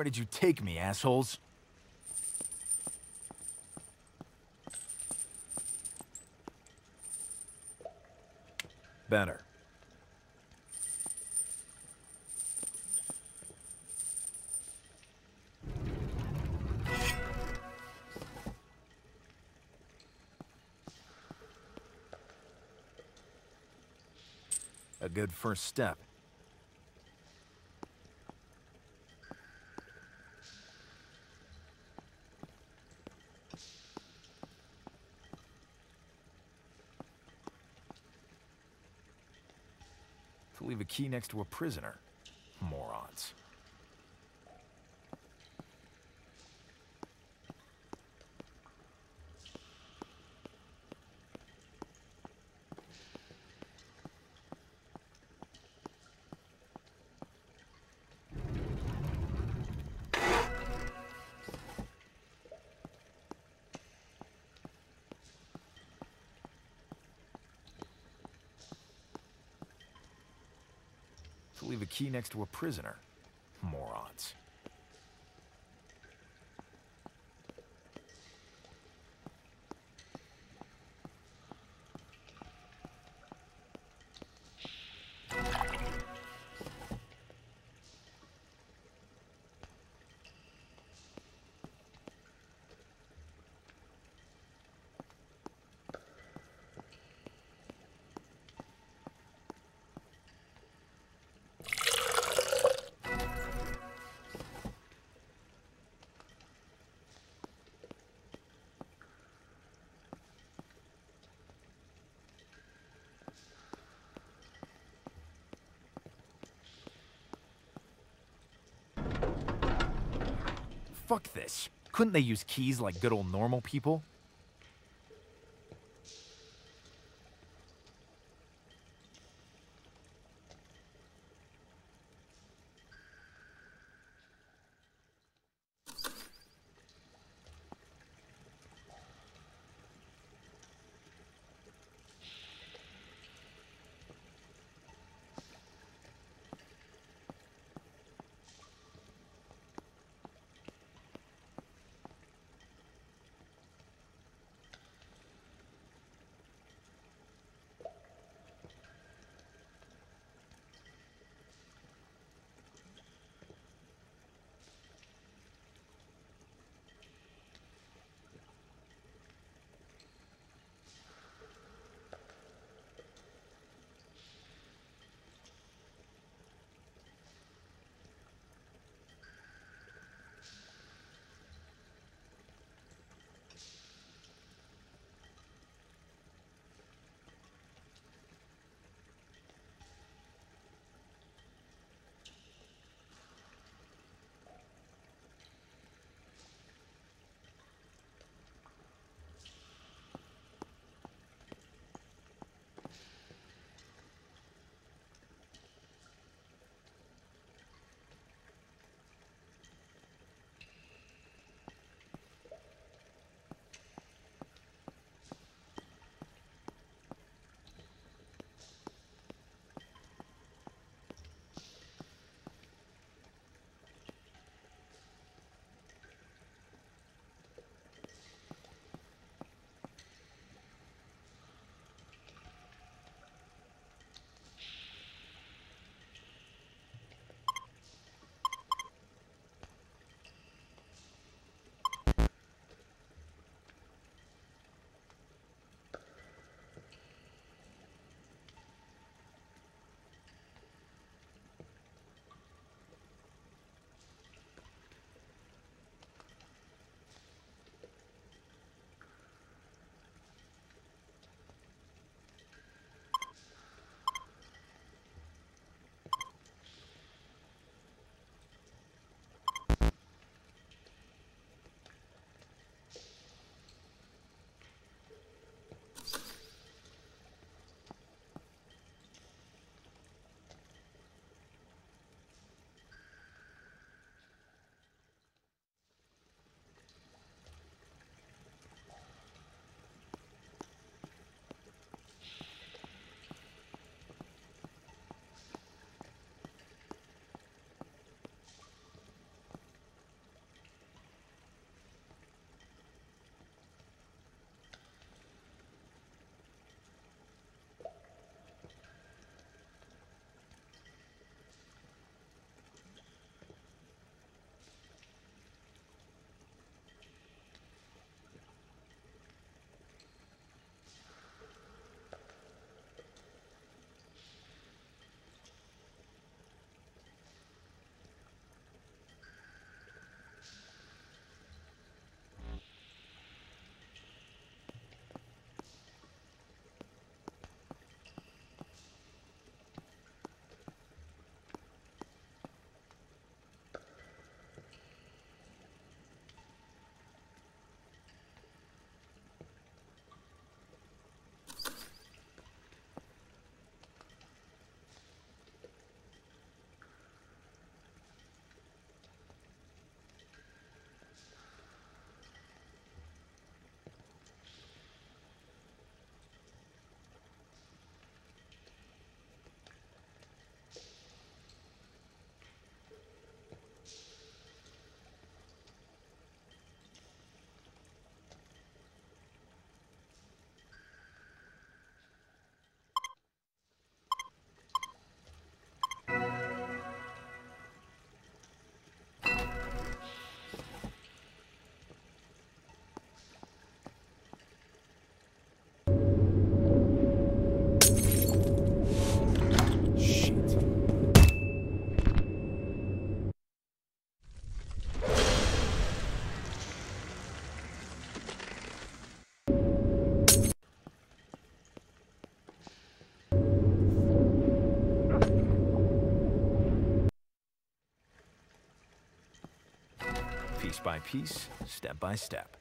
did you take me, assholes? Better. A good first step. To leave a key next to a prisoner. Morons. To leave a key next to a prisoner. Morons. Fuck this. Couldn't they use keys like good old normal people? piece by piece, step by step.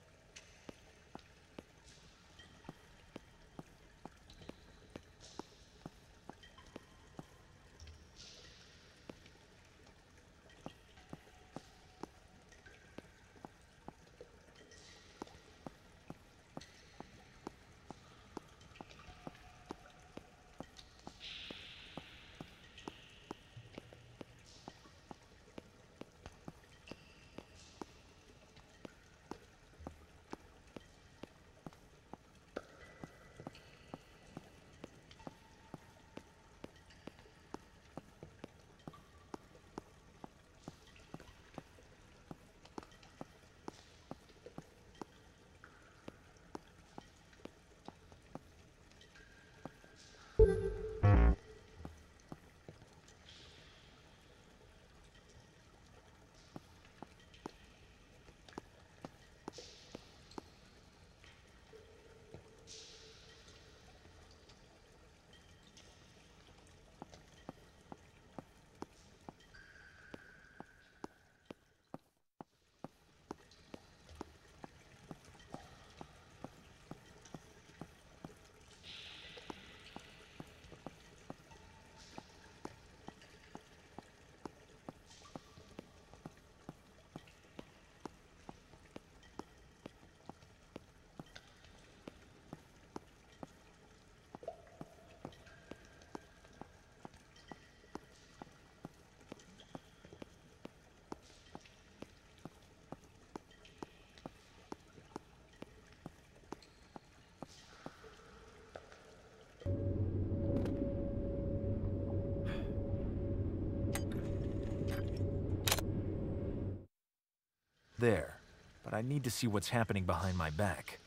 There, but I need to see what's happening behind my back.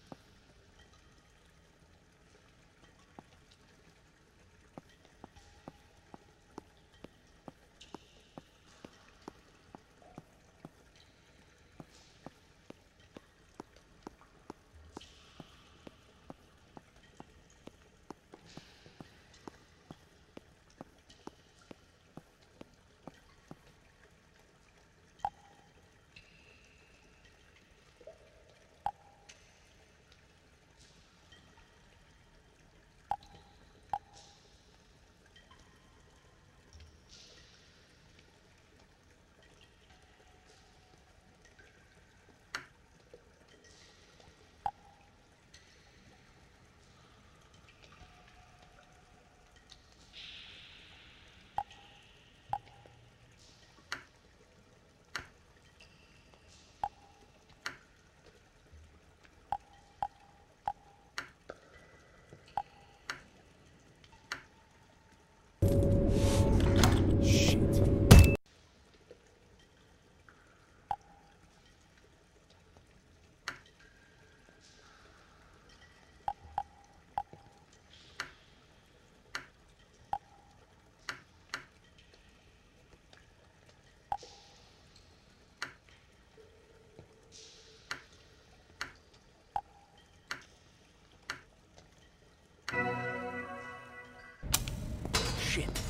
Shit.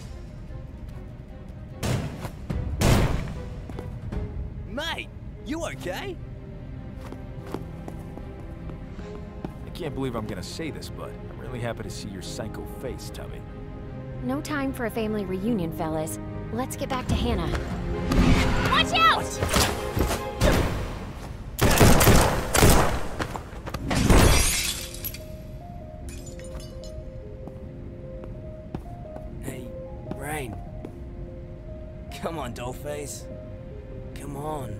Mate, you okay? I can't believe I'm gonna say this, but I'm really happy to see your psycho face, Tubby. No time for a family reunion, fellas. Let's get back to Hannah. Watch out! Hey, Rain. Come on, dollface. Come on.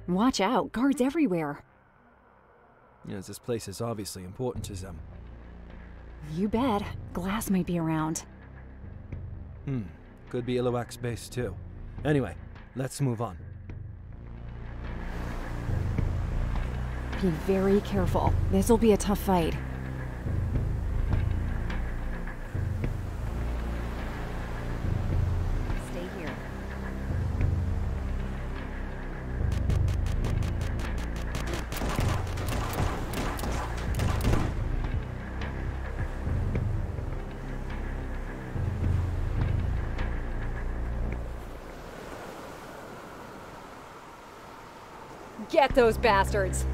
Watch out, guards everywhere. Yes, this place is obviously important to them. You bet. Glass might be around. Could be Illuac's base too. Anyway, let's move on. Be very careful. This'll be a tough fight. Stay here. Get those bastards!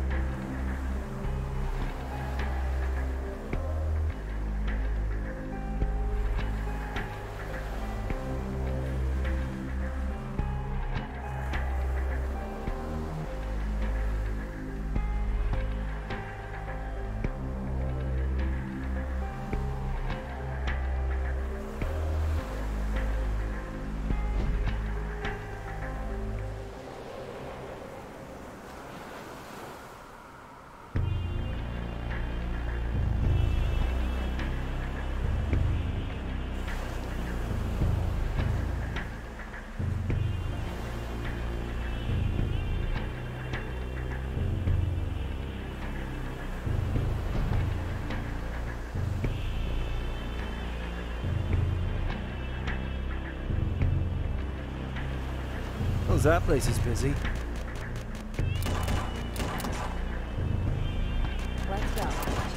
Oh, that place is busy. Let's go.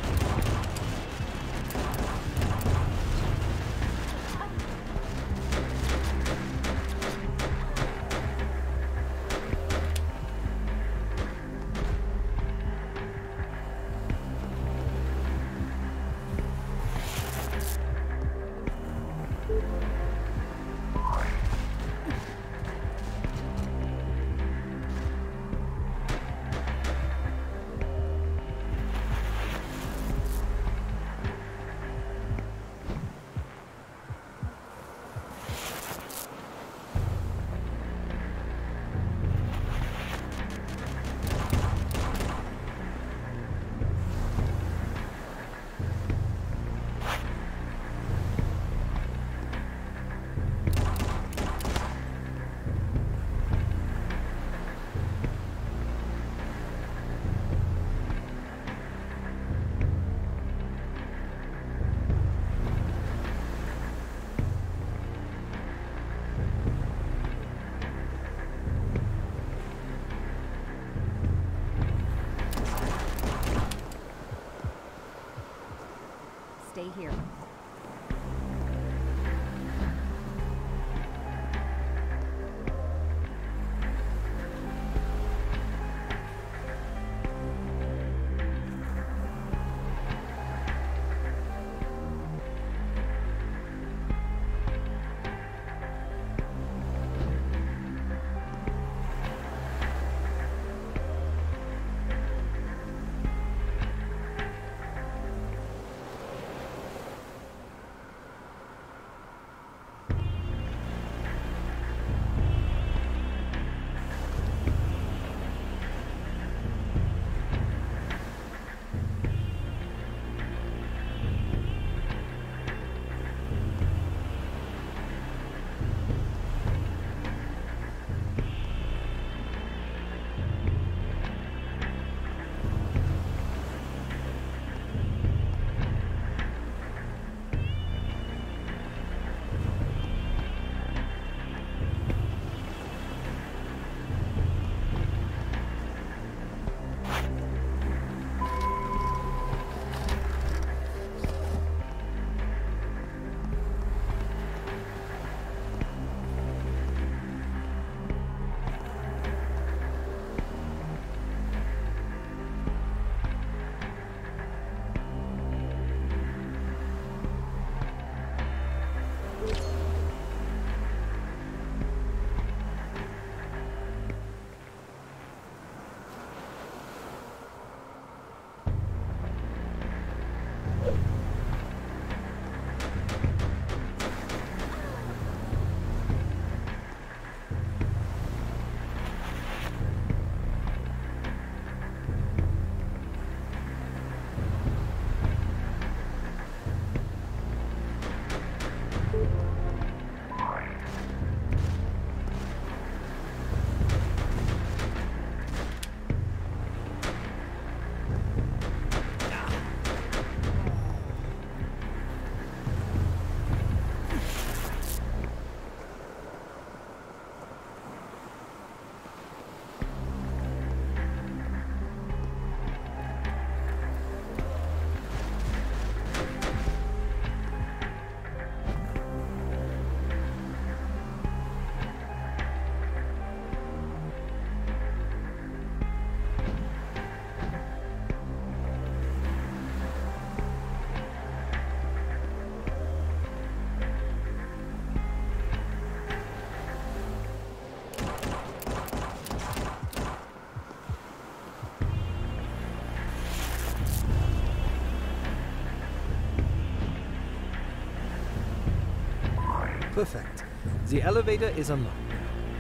Stay here. Perfect. The elevator is unlocked now.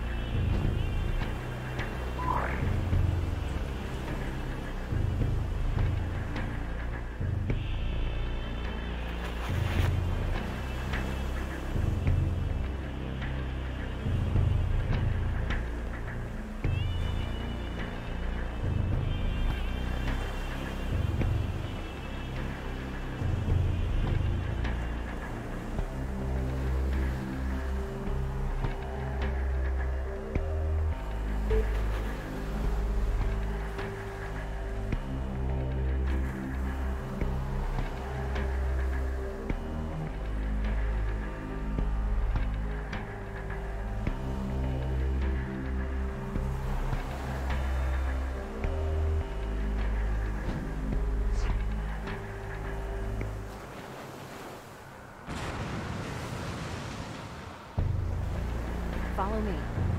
Follow me.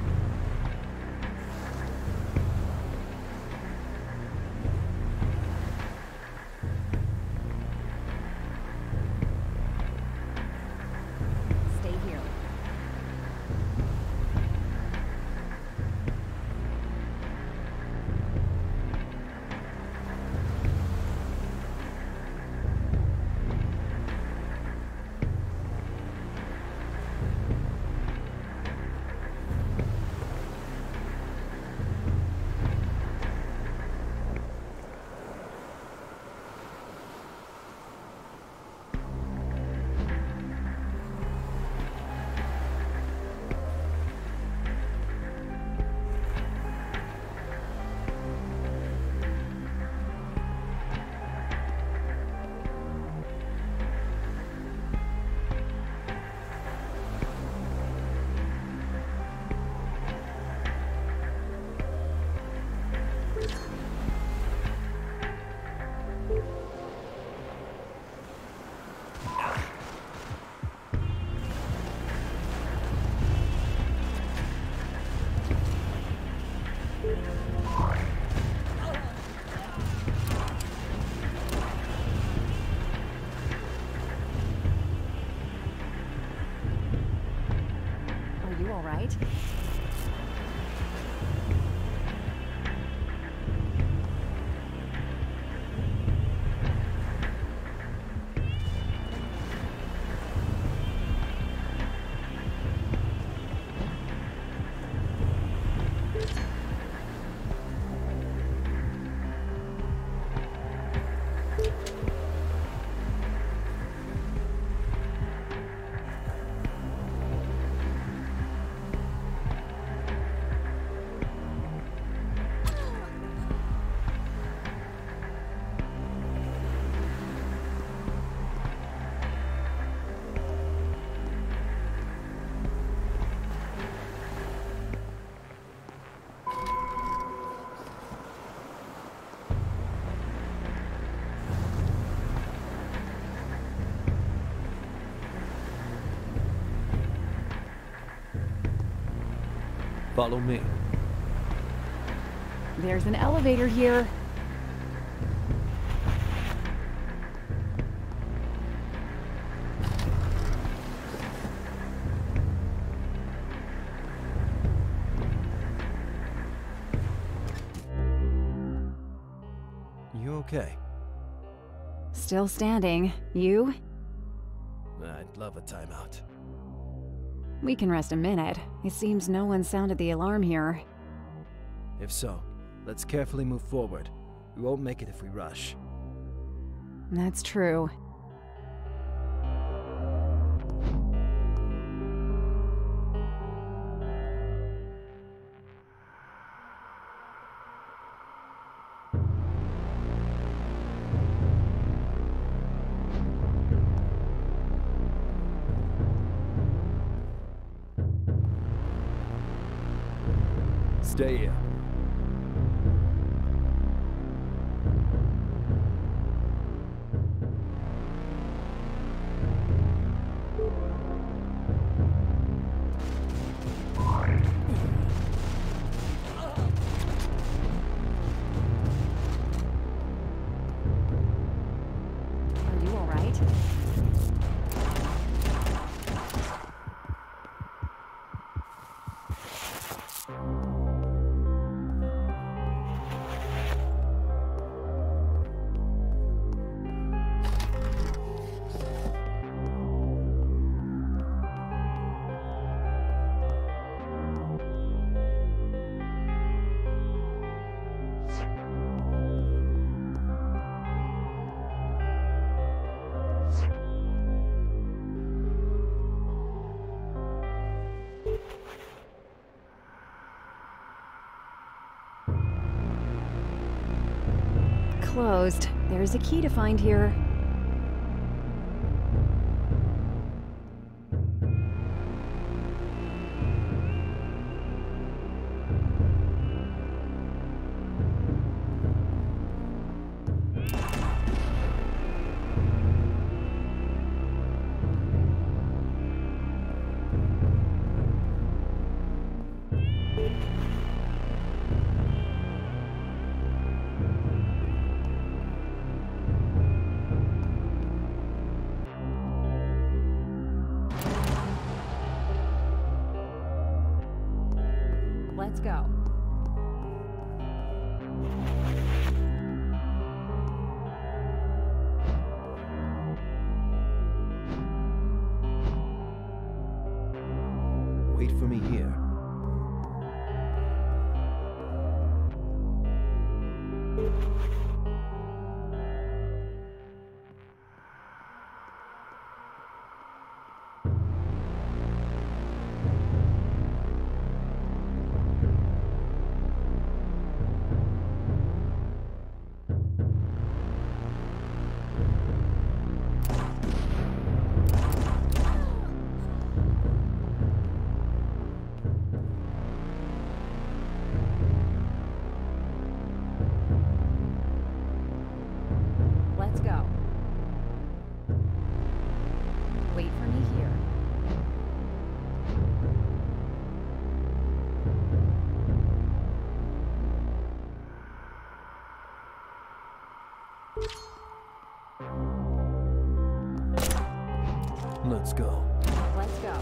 Stay here. Are you all right? Follow me. There's an elevator here. You okay? Still standing. You? I'd love a timeout. We can rest a minute. It seems no one sounded the alarm here. If so, let's carefully move forward. We won't make it if we rush. That's true. Stay here. Are you all right? closed. There's a key to find here. Let's go. Wait for me here. Let's go. Wait for me here. Let's go. Let's go.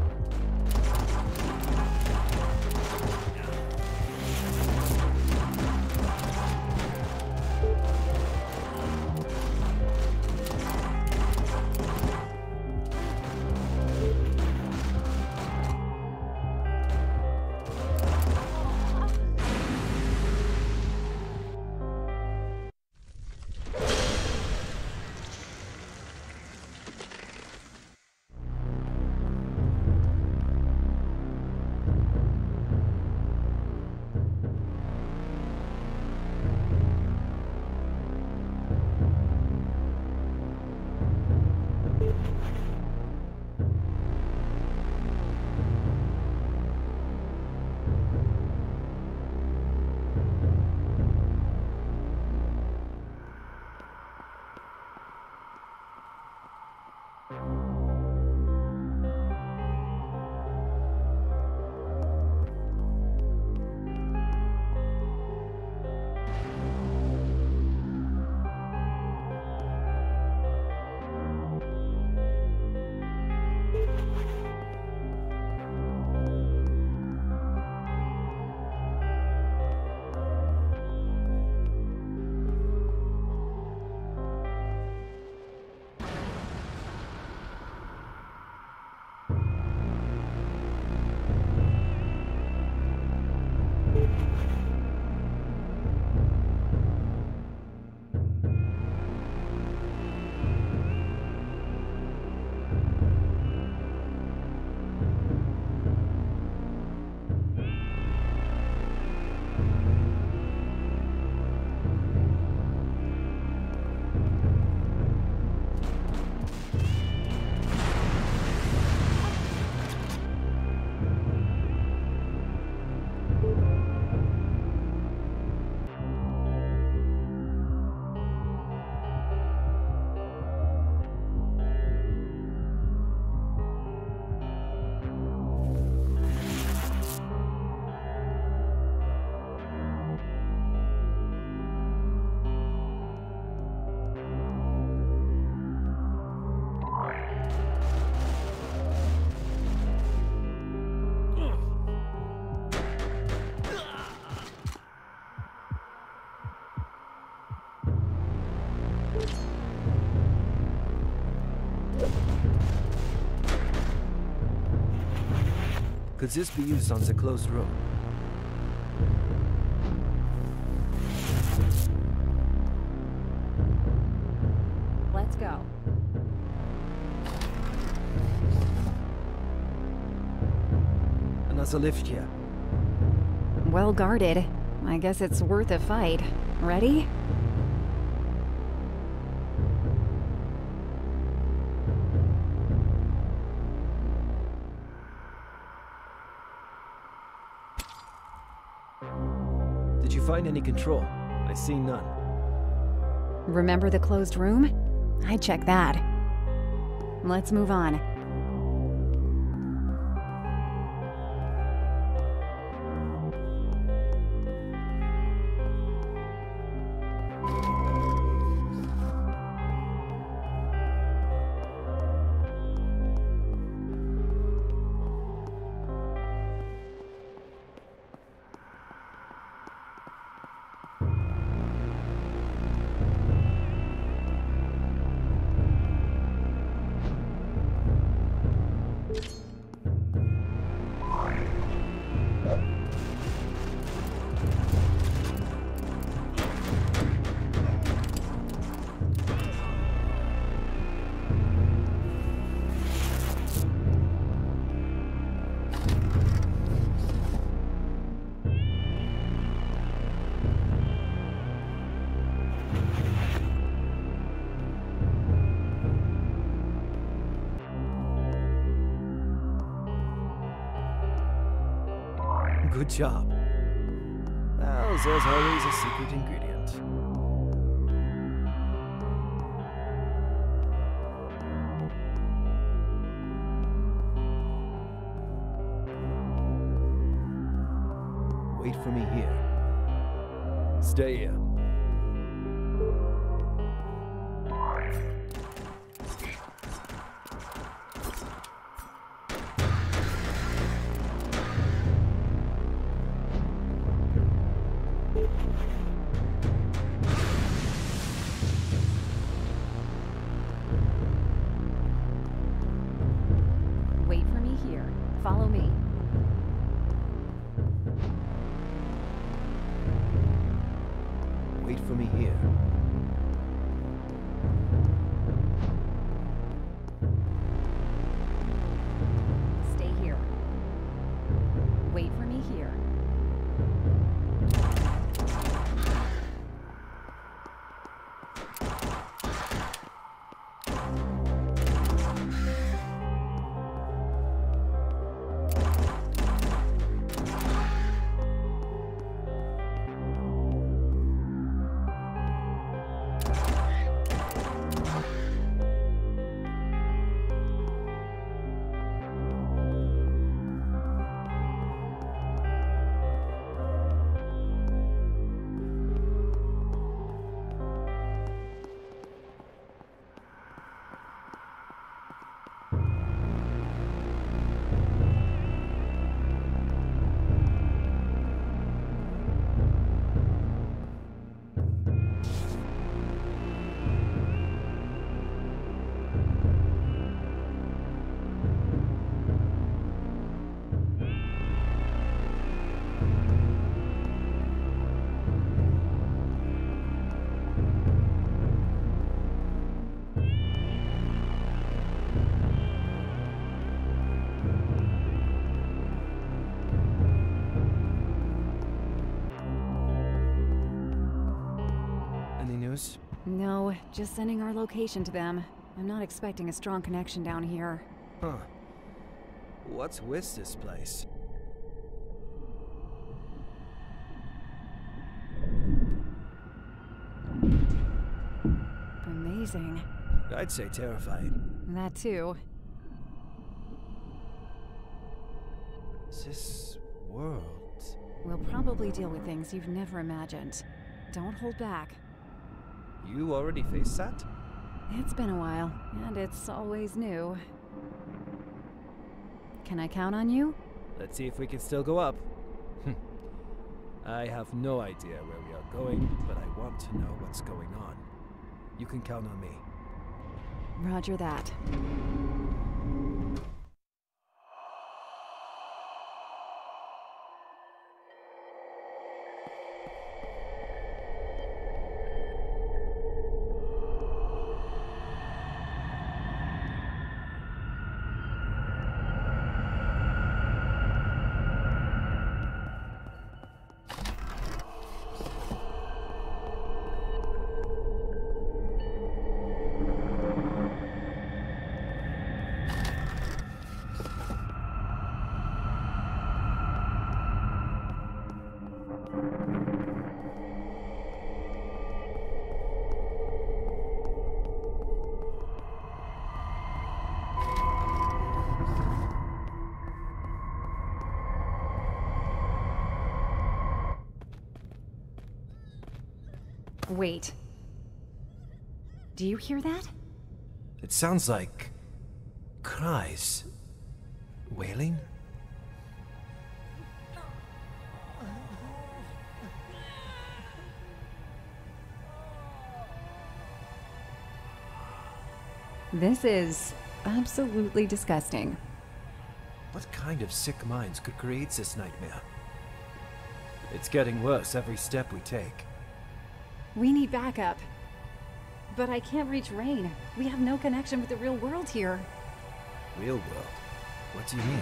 Could this be used on the closed road? Let's go. Another lift here. Well guarded. I guess it's worth a fight. Ready? Did you find any control? I see none. Remember the closed room? I'd check that. Let's move on. Good job. Well, there's always a secret ingredient. Wait for me here. Stay here. Wait for me here. Follow me. Wait for me here. Stay here. Wait for me here. Any news? No, just sending our location to them. I'm not expecting a strong connection down here. Huh. What's with this place? Amazing. I'd say terrifying. That too. This world... We'll probably deal with things you've never imagined. Don't hold back. You already faced that? It's been a while, and it's always new. Can I count on you? Let's see if we can still go up. I have no idea where we are going, but I want to know what's going on. You can count on me. Roger that. Wait. Do you hear that? It sounds like cries. Wailing? This is absolutely disgusting. What kind of sick minds could create this nightmare? It's getting worse every step we take. We need backup. But I can't reach Rain. We have no connection with the real world here. Real world? What do you mean?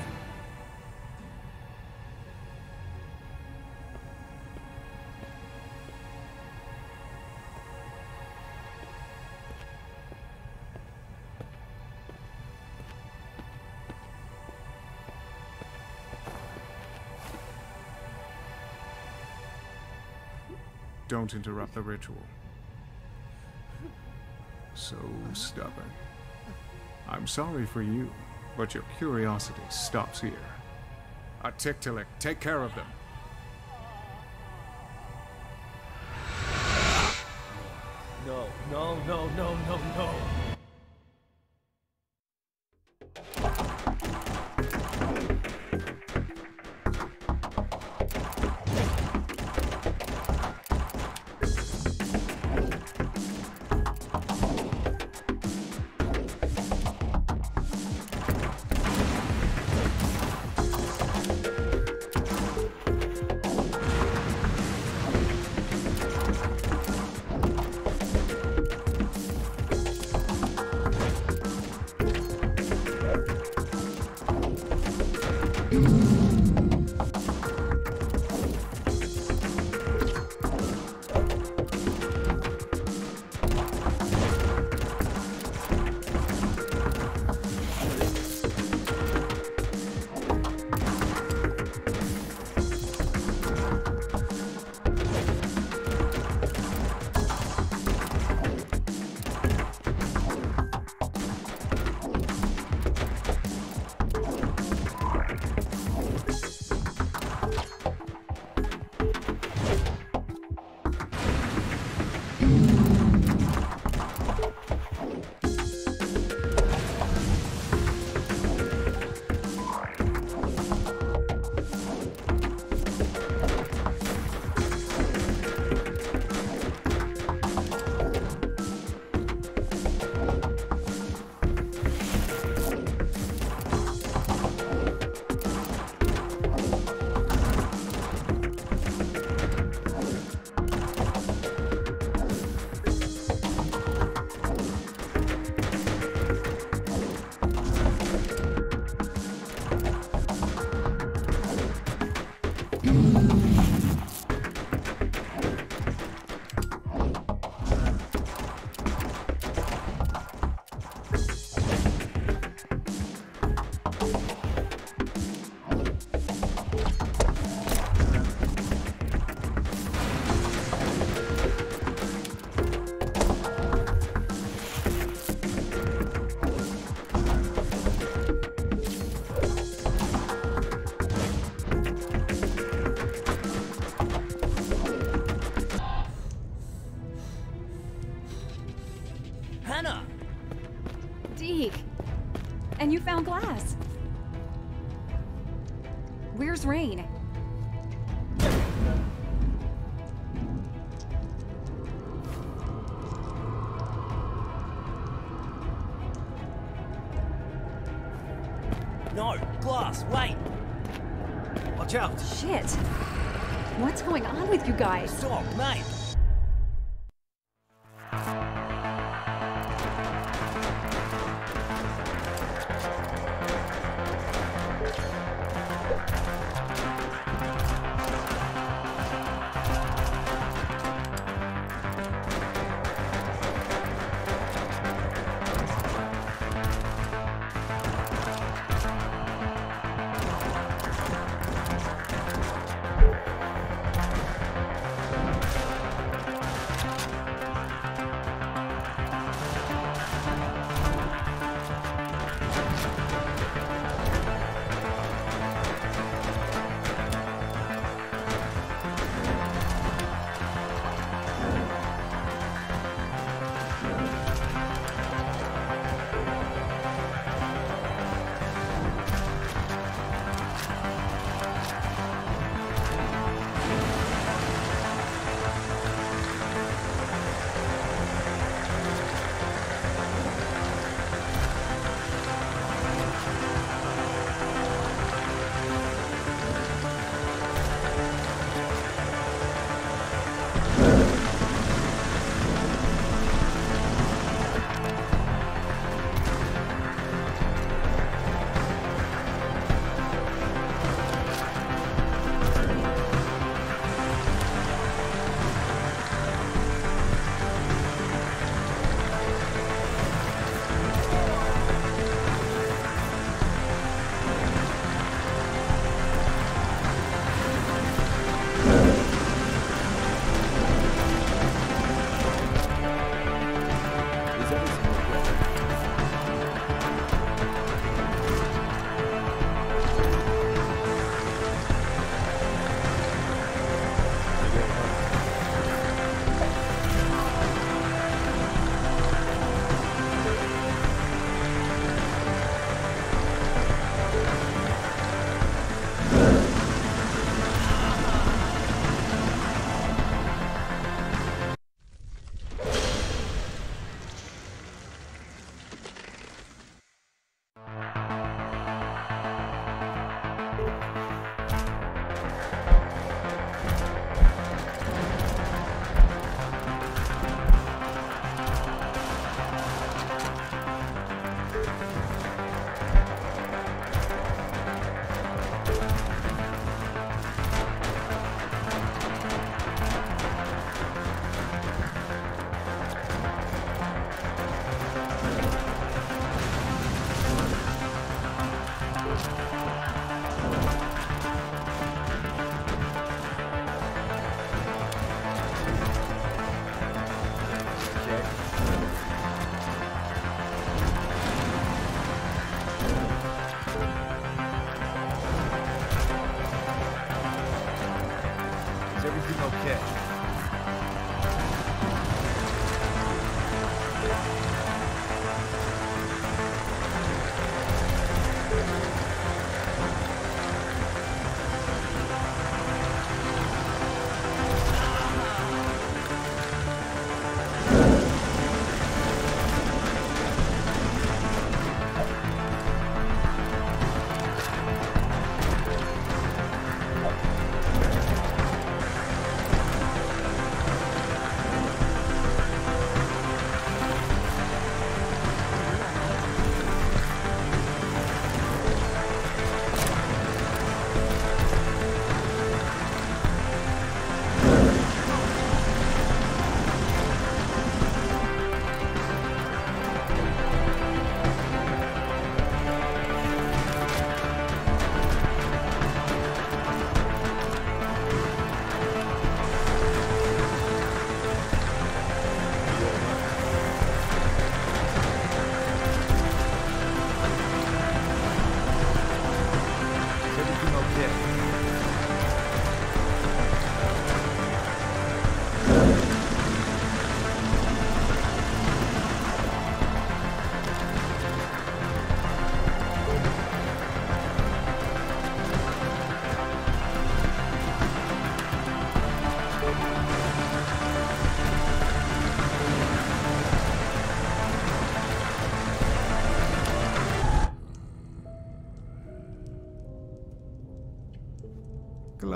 Don't interrupt the ritual. So stubborn. I'm sorry for you, but your curiosity stops here. Artictilic, take care of them. No, no, no, no, no, no. And you found glass. Where's Rain? No, glass, wait! Watch out! Shit! What's going on with you guys? Stop, mate!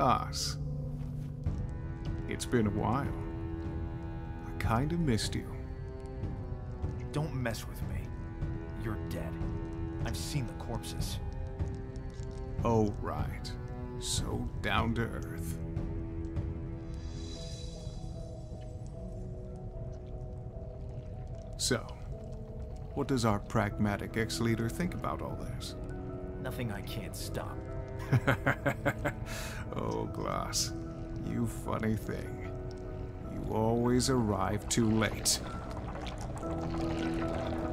Glass. It's been a while. I kinda missed you. Don't mess with me. You're dead. I've seen the corpses. Oh, right. So down to earth. So, what does our pragmatic ex-leader think about all this? Nothing I can't stop. Oh, Glass, you funny thing. You always arrive too late.